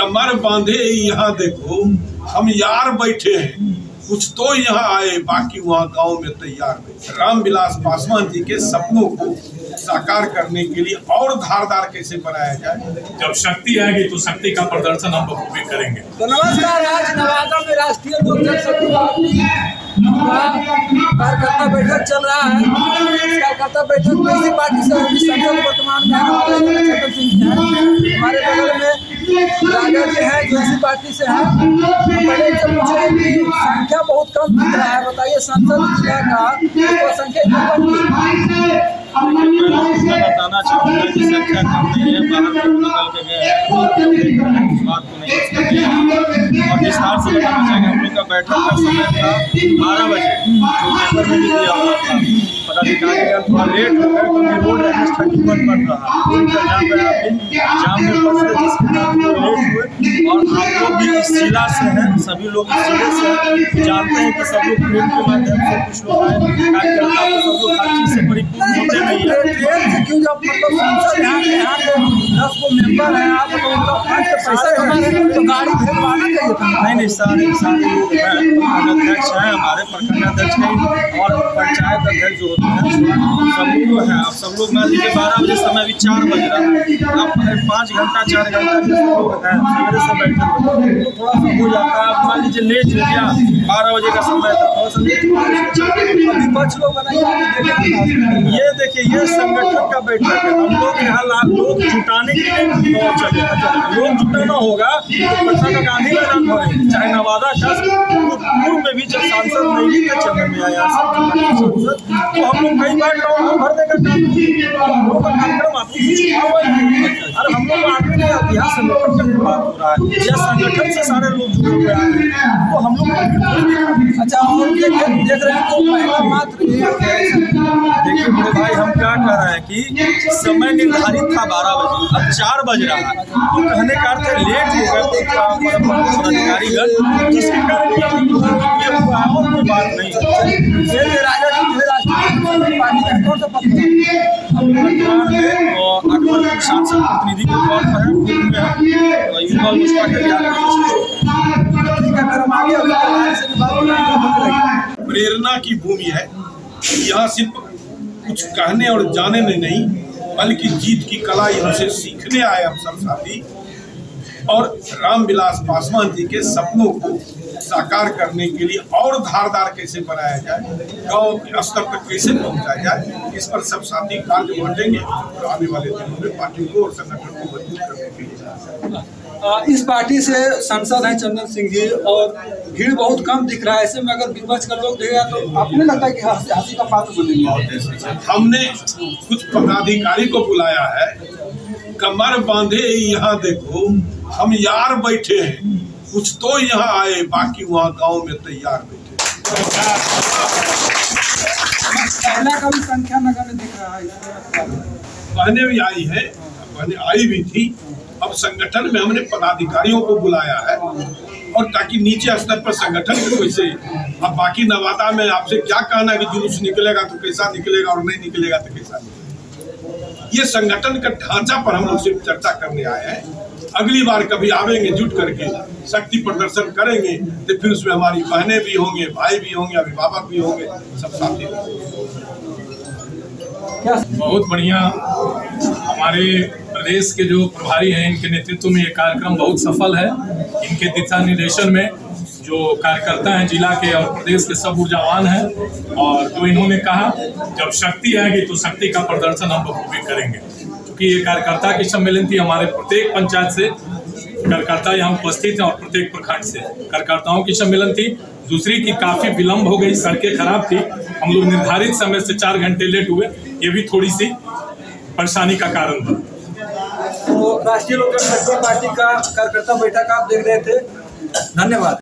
कमर बांधे यहाँ देखो हम यार बैठे हैं, कुछ तो यहाँ आए बाकी वहाँ गांव में तैयार बैठे। रामविलास पासवान जी के सपनों को साकार करने के लिए और धारदार कैसे बनाया जाए। जब शक्ति आएगी तो शक्ति का प्रदर्शन हम बखूबी करेंगे। तो नमस्कार, आज नवादा में राष्ट्रीय लोक जनशक्ति पार्टी कार्यकर्ता बैठक चल रहा है। कार्यकर्ता बैठक में इसी पार्टी से संसद वर्तमान में चंदन सिंह है, हमारे बगल में राजा जी है जो इसी पार्टी से है। पहले से पूछे कि संख्या बहुत कम दिख रहा है, बताइए संसद का संख्या बताना चाहूँगा कि संख्या कम नहीं है, बाहर निकल के गए हैं, इस बात को नहीं और विस्तार से बताना चाहेंगे। हम लोग का बैठक का समय था 12 बजे, जो पेपर में भी दिया हुआ था। पदाधिकारी थोड़ा लेट हो गए क्योंकि रोड एनएच 31 बन रहा है, जाम में फंसे जिसके कारण लेट हुए। और आप लोग भी इस जिला से हैं, सभी लोग इस जिले से जानते हैं कि सब लोग ट्रेन के माध्यम से कुछ लोग आए कार्यकर्ता को सब लोग हर चीज़ से परिपूर्ण होते नहीं है। ट्रेन से क्यों जब मतलब संसद यहाँ 10 को मेंबर है, आप पैसा तो गाड़ी भेजवाना चाहिए था। नहीं सारे लोग हैं, अध्यक्ष हैं हमारे, प्रखंड अध्यक्ष हैं और पंचायत अध्यक्ष जो होते हैं सब लोग हैं। अब सब लोग मान लीजिए 12 बजे समय अभी 4 बज रहा है, अब 5 घंटा 4 घंटा जो लोग हैं सवेरे से बैठे तो थोड़ा सा हो जाता है। अब मान लीजिए लेट हो गया, 12 बजे का समय था, थोड़ा सा लेट विपक्ष लोग ये देखिए ये संगठन का बैठक है। हम लोग यहाँ लोग जुटाने के लिए चले, लोग जुटाना होगा तो पटना का गांधी मैदान होगा, चाहे नवादा का पूर्व में भी जब सांसद नहीं थे चलने में आया सांसद, तो हम लोग कई बार भरने का कार्यक्रम अरे हम लोग आदमी नहीं आते, यहाँ संगठन का बात हो रहा है, यह संगठन से सारे लोग जुड़े हुए हैं तो हम लोग अच्छा। और देख रहे हैं तो महिला मात्र देखिए मेरे भाई हम क्या कह रहे हैं कि समय निर्धारित था 12 बजे, अब 4 बज रहा है, तो कहने का अर्थ है लेट हो गए पदाधिकारीगण, जिसके कारण ये हुआ है और कोई बात नहीं। राजा जी पार्टी का कौन सा पद है? अकबर सांसद प्रतिनिधि के तौर पर है, युवा लोजपा के प्रेरणा की भूमि है। यहाँ सिर्फ कुछ कहने और जाने में नहीं बल्कि जीत की कला यहाँ से सीखने आए हम सब साथी। और रामविलास पासवान जी के सपनों को साकार करने के लिए और धारदार कैसे बनाया जाए, गांव स्तर तक कैसे पहुंचाया जाए, इस पर सब साथी कार्य बांटेंगे और आने वाले दिनों में पार्टी को और संगठन को मजबूत करने के लिए। इस पार्टी से सांसद हैं चंदन सिंह जी और भीड़ बहुत कम दिख रहा है, ऐसे में अगर विपक्ष का लोग देखेगा तो आपको नहीं लगता कि हंसी का पात्र बनेंगे? हमने कुछ पदाधिकारी को बुलाया है, कमर बांधे यहाँ देखो हम यार बैठे हैं, कुछ तो यहाँ आए बाकी वहाँ गांव में तैयार बैठे। पहला का भी संख्या नगर में दिख रहा है, पहले भी आई है, पहले आई भी थी। अब संगठन में हमने पदाधिकारियों को बुलाया है और ताकि नीचे स्तर पर संगठन को कैसे, अब बाकी नवादा में आपसे क्या कहना है कि जुलूस निकलेगा तो कैसा निकलेगा और नहीं निकलेगा तो कैसा निकलेगा। ये संगठन का ढांचा पर हम लोग सिर्फ चर्चा करने आए हैं। अगली बार कभी आवेंगे जुट करके शक्ति प्रदर्शन करेंगे तो फिर उसमें हमारी बहनें भी होंगे, भाई भी होंगे, अभिभावक भी होंगे, सब साथी बहुत बढ़िया। हमारे प्रदेश के जो प्रभारी हैं इनके नेतृत्व में ये कार्यक्रम बहुत सफल है। इनके दिशा निर्देशन में जो कार्यकर्ता हैं जिला के और प्रदेश के सब ऊर्जावान हैं और जो इन्होंने कहा जब शक्ति आएगी तो शक्ति का प्रदर्शन हम बखूबी करेंगे। क्योंकि ये कार्यकर्ता की सम्मेलन थी, हमारे प्रत्येक पंचायत से कार्यकर्ता यहाँ उपस्थित हैं और प्रत्येक प्रखंड से कार्यकर्ताओं की सम्मेलन थी। दूसरी की काफ़ी विलम्ब हो गई, सड़कें खराब थी, हम लोग निर्धारित समय से 4 घंटे लेट हुए, ये भी थोड़ी सी परेशानी का कारण था। तो राष्ट्रीय लोक जनशक्ति पार्टी का कार्यकर्ता बैठक आप देख रहे थे, धन्यवाद।